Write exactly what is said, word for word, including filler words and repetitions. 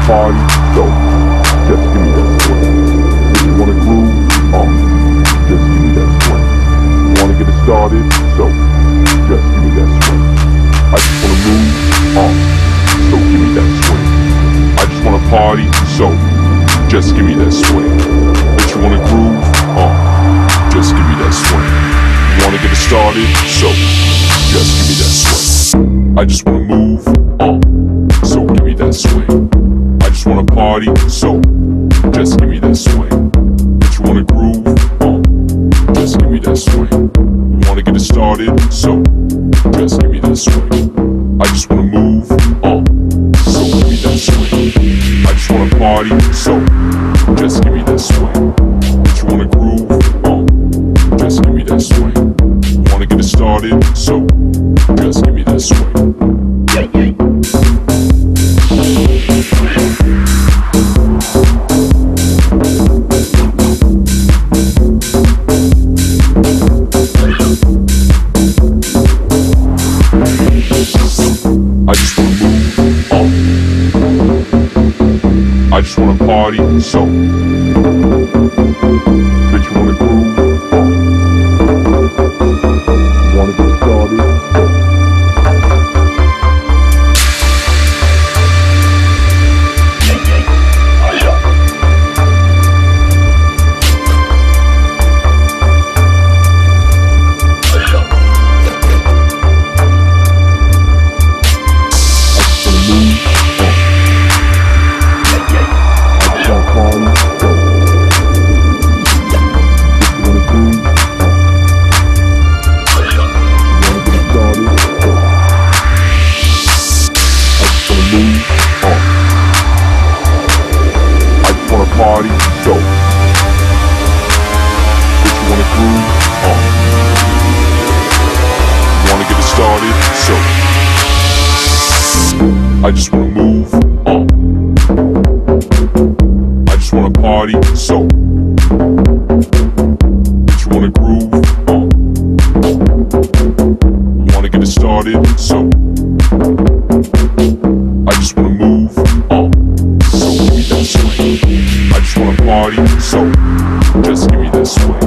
party, so just give me that swing. If you wanna groove, uh, just give me that swing. You wanna get it started, so just give me that swing. I just wanna move, uh, so give me that swing. I just wanna party, so just give me that swing. If you wanna groove, uh, just give me that swing. You wanna get it started, so just give me that swing. I just wanna move, uh, so give me that swing. I just wanna party, so just give me that swing. If you wanna groove, uh, just give me that swing. You wanna get it started, so just give me that swing. I just wanna move, uh, so give me that swing. I just wanna party, so just give me that swing. If you wanna groove, uh, just give me that swing. You wanna get it started, so just give me that swing. Yeah, yeah. I just wanna move, uh, I just wanna party, so bitch, you wanna groove, uh, you wanna get started. Party, so if you wanna groove, uh, you wanna get it started, so I just wanna move, uh, I just wanna party, so if you wanna groove, uh, you wanna get it started, so I just wanna move, uh, so give me that swing. I just wanna party, so just give me that swing.